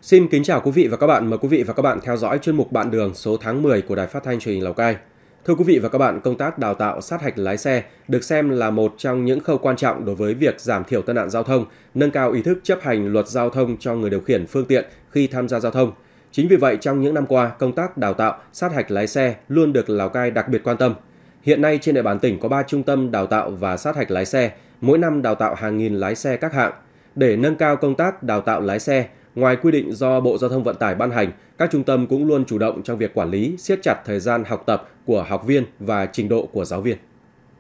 Xin kính chào quý vị và các bạn. Mời quý vị và các bạn theo dõi chuyên mục Bạn Đường số tháng 10 của Đài Phát thanh Truyền hình Lào Cai. Thưa quý vị và các bạn, công tác đào tạo sát hạch lái xe được xem là một trong những khâu quan trọng đối với việc giảm thiểu tai nạn giao thông, nâng cao ý thức chấp hành luật giao thông cho người điều khiển phương tiện khi tham gia giao thông. Chính vì vậy, trong những năm qua, công tác đào tạo sát hạch lái xe luôn được Lào Cai đặc biệt quan tâm. Hiện nay trên địa bàn tỉnh có 3 trung tâm đào tạo và sát hạch lái xe, mỗi năm đào tạo hàng nghìn lái xe các hạng. Để nâng cao công tác đào tạo lái xe, ngoài quy định do Bộ Giao thông Vận tải ban hành, các trung tâm cũng luôn chủ động trong việc quản lý, siết chặt thời gian học tập của học viên và trình độ của giáo viên.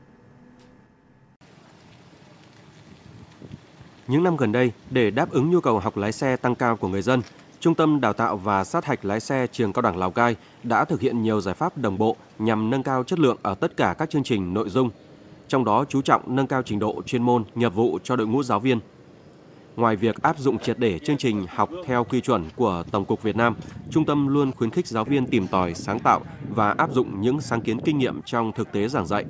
Những năm gần đây, để đáp ứng nhu cầu học lái xe tăng cao của người dân, Trung tâm Đào tạo và Sát hạch lái xe Trường Cao đẳng Lào Cai đã thực hiện nhiều giải pháp đồng bộ nhằm nâng cao chất lượng ở tất cả các chương trình nội dung, trong đó chú trọng nâng cao trình độ chuyên môn, nghiệp vụ cho đội ngũ giáo viên. Ngoài việc áp dụng triệt để chương trình học theo quy chuẩn của Tổng cục Việt Nam, Trung tâm luôn khuyến khích giáo viên tìm tòi, sáng tạo và áp dụng những sáng kiến kinh nghiệm trong thực tế giảng dạy.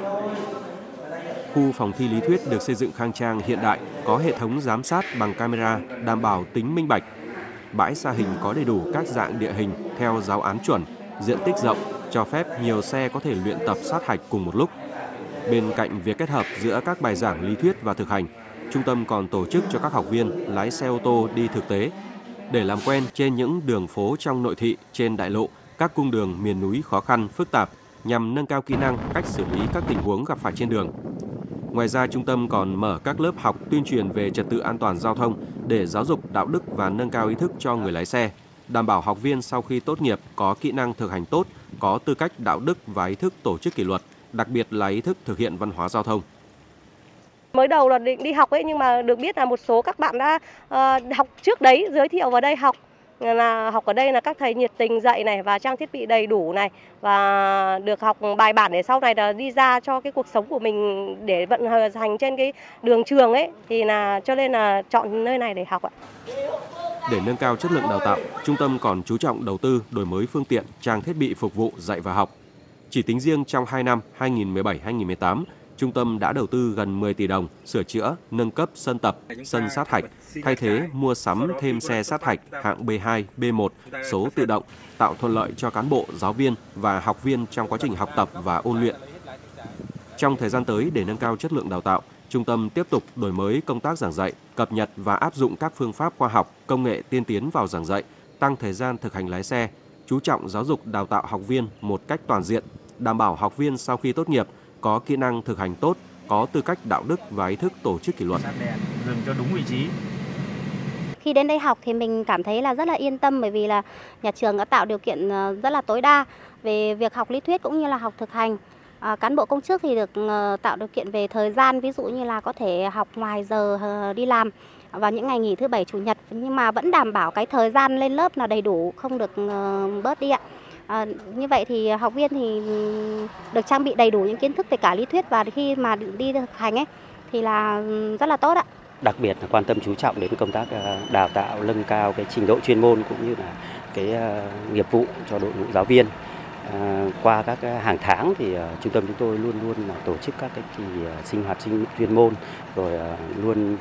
Khu phòng thi lý thuyết được xây dựng khang trang hiện đại, có hệ thống giám sát bằng camera, đảm bảo tính minh bạch. Bãi sa hình có đầy đủ các dạng địa hình theo giáo án chuẩn, diện tích rộng, cho phép nhiều xe có thể luyện tập sát hạch cùng một lúc. Bên cạnh việc kết hợp giữa các bài giảng lý thuyết và thực hành, Trung tâm còn tổ chức cho các học viên lái xe ô tô đi thực tế để làm quen trên những đường phố trong nội thị, trên đại lộ, các cung đường miền núi khó khăn, phức tạp nhằm nâng cao kỹ năng cách xử lý các tình huống gặp phải trên đường. Ngoài ra, Trung tâm còn mở các lớp học tuyên truyền về trật tự an toàn giao thông để giáo dục đạo đức và nâng cao ý thức cho người lái xe, đảm bảo học viên sau khi tốt nghiệp có kỹ năng thực hành tốt, có tư cách đạo đức và ý thức tổ chức kỷ luật, đặc biệt là ý thức thực hiện văn hóa giao thông. Mới đầu là định đi học ấy, nhưng mà được biết là một số các bạn đã học trước đấy, giới thiệu vào đây học. Là học ở đây là các thầy nhiệt tình dạy này và trang thiết bị đầy đủ này, và được học bài bản để sau này là đi ra cho cái cuộc sống của mình để vận hành trên cái đường trường ấy, thì là cho nên là chọn nơi này để học ạ. Để nâng cao chất lượng đào tạo, Trung tâm còn chú trọng đầu tư đổi mới phương tiện, trang thiết bị phục vụ dạy và học. Chỉ tính riêng trong 2 năm 2017-2018, Trung tâm đã đầu tư gần 10 tỷ đồng sửa chữa, nâng cấp sân tập, sân sát hạch, thay thế mua sắm thêm xe sát hạch hạng B2, B1, số tự động, tạo thuận lợi cho cán bộ, giáo viên và học viên trong quá trình học tập và ôn luyện. Trong thời gian tới, để nâng cao chất lượng đào tạo, Trung tâm tiếp tục đổi mới công tác giảng dạy, cập nhật và áp dụng các phương pháp khoa học, công nghệ tiên tiến vào giảng dạy, tăng thời gian thực hành lái xe, chú trọng giáo dục đào tạo học viên một cách toàn diện, đảm bảo học viên sau khi tốt nghiệp có kỹ năng thực hành tốt, có tư cách đạo đức và ý thức tổ chức kỷ luật. Dừng cho đúng vị trí. Khi đến đây học thì mình cảm thấy là rất là yên tâm, bởi vì là nhà trường đã tạo điều kiện rất là tối đa về việc học lý thuyết cũng như là học thực hành. Cán bộ công chức thì được tạo điều kiện về thời gian, ví dụ như là có thể học ngoài giờ đi làm vào những ngày nghỉ thứ Bảy, Chủ nhật, nhưng mà vẫn đảm bảo cái thời gian lên lớp là đầy đủ, không được bớt đi ạ. Như vậy thì học viên thì được trang bị đầy đủ những kiến thức về cả lý thuyết, và khi mà đi thực hành ấy thì là rất là tốt ạ. Đặc biệt là quan tâm chú trọng đến công tác đào tạo, nâng cao cái trình độ chuyên môn cũng như là cái nghiệp vụ cho đội ngũ giáo viên. Qua các hàng tháng thì trung tâm chúng tôi luôn luôn là tổ chức các cái kỳ sinh hoạt chuyên môn, rồi luôn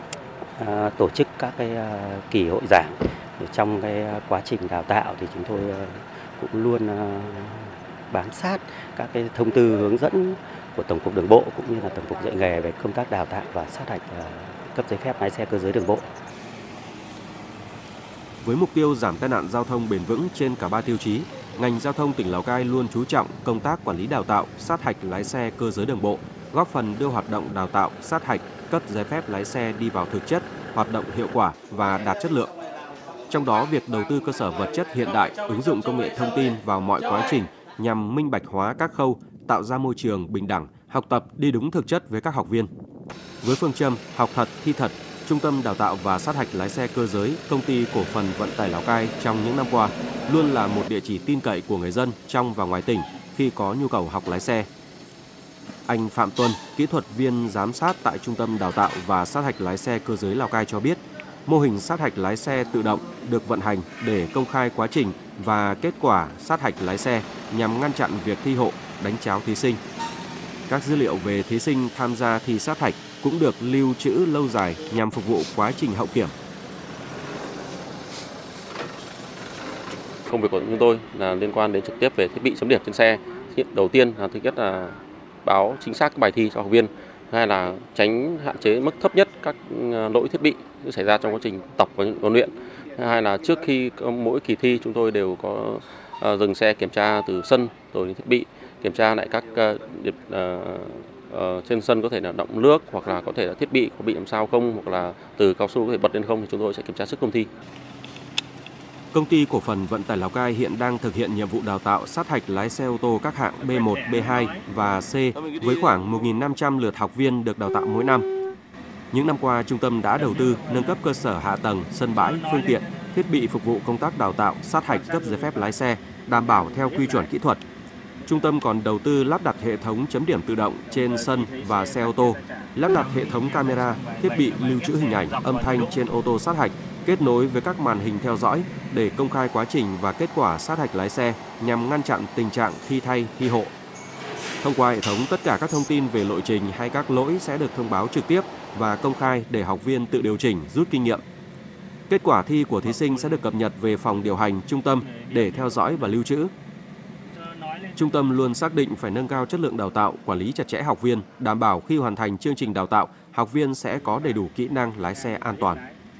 tổ chức các cái kỳ hội giảng. Trong cái quá trình đào tạo thì chúng tôi cũng luôn bám sát các cái thông tư hướng dẫn của Tổng cục Đường bộ cũng như là Tổng cục dạy nghề về công tác đào tạo và sát hạch cấp giấy phép lái xe cơ giới đường bộ. Với mục tiêu giảm tai nạn giao thông bền vững trên cả 3 tiêu chí, ngành giao thông tỉnh Lào Cai luôn chú trọng công tác quản lý đào tạo, sát hạch lái xe cơ giới đường bộ, góp phần đưa hoạt động đào tạo, sát hạch, cấp giấy phép lái xe đi vào thực chất, hoạt động hiệu quả và đạt chất lượng. Trong đó, việc đầu tư cơ sở vật chất hiện đại, ứng dụng công nghệ thông tin vào mọi quá trình nhằm minh bạch hóa các khâu, tạo ra môi trường bình đẳng, học tập đi đúng thực chất với các học viên. Với phương châm học thật, thi thật, Trung tâm Đào tạo và Sát hạch lái xe cơ giới, Công ty Cổ phần Vận tải Lào Cai trong những năm qua luôn là một địa chỉ tin cậy của người dân trong và ngoài tỉnh khi có nhu cầu học lái xe. Anh Phạm Tuân, kỹ thuật viên giám sát tại Trung tâm Đào tạo và Sát hạch lái xe cơ giới Lào Cai cho biết, mô hình sát hạch lái xe tự động được vận hành để công khai quá trình và kết quả sát hạch lái xe nhằm ngăn chặn việc thi hộ, đánh tráo thí sinh. Các dữ liệu về thí sinh tham gia thi sát hạch cũng được lưu trữ lâu dài nhằm phục vụ quá trình hậu kiểm. Công việc của chúng tôi là liên quan đến trực tiếp về thiết bị chấm điểm trên xe. Đầu tiên là thứ nhất là báo chính xác các bài thi cho học viên, hai là tránh hạn chế mức thấp nhất các lỗi thiết bị xảy ra trong quá trình tập và huấn luyện. Hai là trước khi mỗi kỳ thi chúng tôi đều có dừng xe kiểm tra từ sân rồi đến thiết bị, kiểm tra lại các điểm trên sân có thể là động nước hoặc là có thể là thiết bị có bị làm sao không, hoặc là từ cao su có thể bật lên không, thì chúng tôi sẽ kiểm tra trước công thi. Công ty cổ phần vận tải Lào Cai hiện đang thực hiện nhiệm vụ đào tạo sát hạch lái xe ô tô các hạng B1, B2 và C với khoảng 1.500 lượt học viên được đào tạo mỗi năm. Những năm qua, trung tâm đã đầu tư nâng cấp cơ sở hạ tầng, sân bãi, phương tiện, thiết bị phục vụ công tác đào tạo, sát hạch cấp giấy phép lái xe, đảm bảo theo quy chuẩn kỹ thuật. Trung tâm còn đầu tư lắp đặt hệ thống chấm điểm tự động trên sân và xe ô tô, lắp đặt hệ thống camera, thiết bị lưu trữ hình ảnh, âm thanh trên ô tô sát hạch, kết nối với các màn hình theo dõi để công khai quá trình và kết quả sát hạch lái xe nhằm ngăn chặn tình trạng thi thay, thi hộ. Thông qua hệ thống, tất cả các thông tin về lộ trình hay các lỗi sẽ được thông báo trực tiếp và công khai để học viên tự điều chỉnh, rút kinh nghiệm. Kết quả thi của thí sinh sẽ được cập nhật về phòng điều hành trung tâm để theo dõi và lưu trữ. Trung tâm luôn xác định phải nâng cao chất lượng đào tạo, quản lý chặt chẽ học viên, đảm bảo khi hoàn thành chương trình đào tạo, học viên sẽ có đầy đủ kỹ năng lái xe an toàn.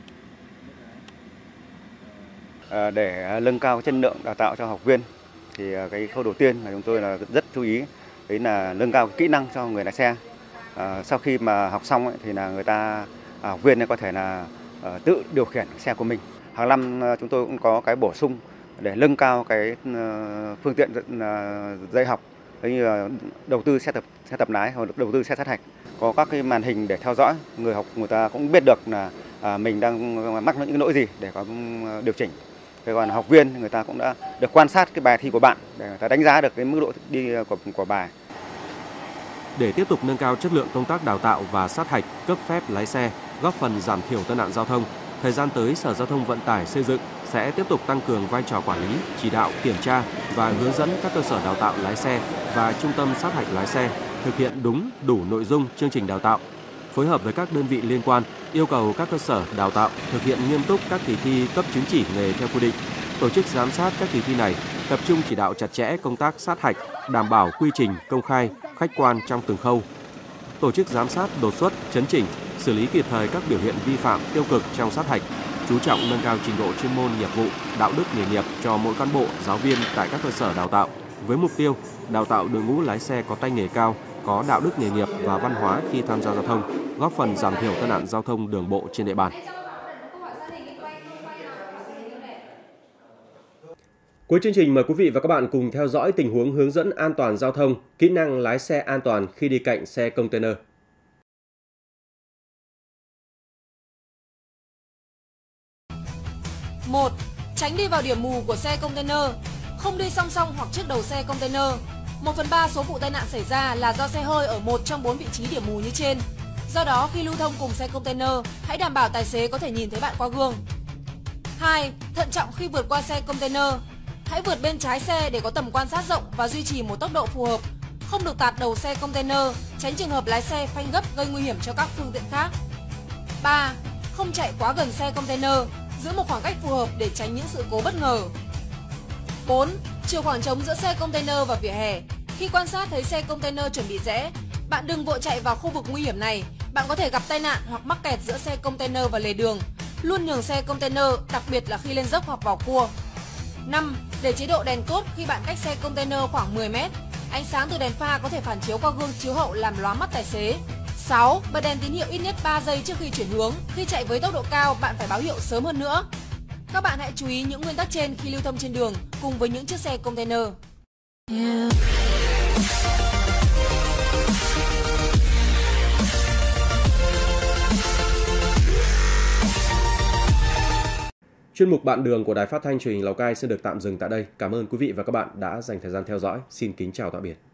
Để nâng cao chất lượng đào tạo cho học viên thì cái khâu đầu tiên là chúng tôi là rất chú ý, đấy là nâng cao kỹ năng cho người lái xe. Sau khi mà học xong thì là học viên có thể là tự điều khiển xe của mình. Hàng năm chúng tôi cũng có cái bổ sung để nâng cao cái phương tiện dạy học, như là đầu tư xe tập lái hoặc đầu tư xe sát hạch, có các cái màn hình để theo dõi, người học người ta cũng biết được là mình đang mắc những lỗi gì để có điều chỉnh. Còn học viên người ta cũng đã được quan sát cái bài thi của bạn để người ta đánh giá được cái mức độ đi của bài. Để tiếp tục nâng cao chất lượng công tác đào tạo và sát hạch cấp phép lái xe, góp phần giảm thiểu tai nạn giao thông, thời gian tới Sở Giao thông Vận tải Xây dựng sẽ tiếp tục tăng cường vai trò quản lý, chỉ đạo, kiểm tra và hướng dẫn các cơ sở đào tạo lái xe và trung tâm sát hạch lái xe thực hiện đúng, đủ nội dung chương trình đào tạo, phối hợp với các đơn vị liên quan, yêu cầu các cơ sở đào tạo thực hiện nghiêm túc các kỳ thi cấp chứng chỉ nghề theo quy định, tổ chức giám sát các kỳ thi này, tập trung chỉ đạo chặt chẽ công tác sát hạch, đảm bảo quy trình công khai, khách quan trong từng khâu, tổ chức giám sát đột xuất, chấn chỉnh, xử lý kịp thời các biểu hiện vi phạm tiêu cực trong sát hạch, chú trọng nâng cao trình độ chuyên môn nghiệp vụ, đạo đức nghề nghiệp cho mỗi cán bộ, giáo viên tại các cơ sở đào tạo, với mục tiêu đào tạo đội ngũ lái xe có tay nghề cao, có đạo đức nghề nghiệp và văn hóa khi tham gia giao thông, góp phần giảm thiểu tai nạn giao thông đường bộ trên địa bàn. Cuối chương trình, mời quý vị và các bạn cùng theo dõi tình huống hướng dẫn an toàn giao thông, kỹ năng lái xe an toàn khi đi cạnh xe container. 1. Tránh đi vào điểm mù của xe container, không đi song song hoặc trước đầu xe container. 1/3 số vụ tai nạn xảy ra là do xe hơi ở một trong 4 vị trí điểm mù như trên. Do đó, khi lưu thông cùng xe container, hãy đảm bảo tài xế có thể nhìn thấy bạn qua gương. 2. Thận trọng khi vượt qua xe container. Hãy vượt bên trái xe để có tầm quan sát rộng và duy trì một tốc độ phù hợp. Không được tạt đầu xe container, tránh trường hợp lái xe phanh gấp gây nguy hiểm cho các phương tiện khác. 3. Không chạy quá gần xe container, giữ một khoảng cách phù hợp để tránh những sự cố bất ngờ. 4. Chiều khoảng trống giữa xe container và vỉa hè. Khi quan sát thấy xe container chuẩn bị rẽ, bạn đừng vội chạy vào khu vực nguy hiểm này. Bạn có thể gặp tai nạn hoặc mắc kẹt giữa xe container và lề đường. Luôn nhường xe container, đặc biệt là khi lên dốc hoặc vào cua. 5. Để chế độ đèn cốt khi bạn cách xe container khoảng 10 m. Ánh sáng từ đèn pha có thể phản chiếu qua gương chiếu hậu làm lóa mắt tài xế. 6. Bật đèn tín hiệu ít nhất 3 giây trước khi chuyển hướng. Khi chạy với tốc độ cao, bạn phải báo hiệu sớm hơn nữa. Các bạn hãy chú ý những nguyên tắc trên khi lưu thông trên đường cùng với những chiếc xe container. Chuyên mục Bạn Đường của Đài Phát thanh Truyền hình Lào Cai xin được tạm dừng tại đây. Cảm ơn quý vị và các bạn đã dành thời gian theo dõi. Xin kính chào tạm biệt.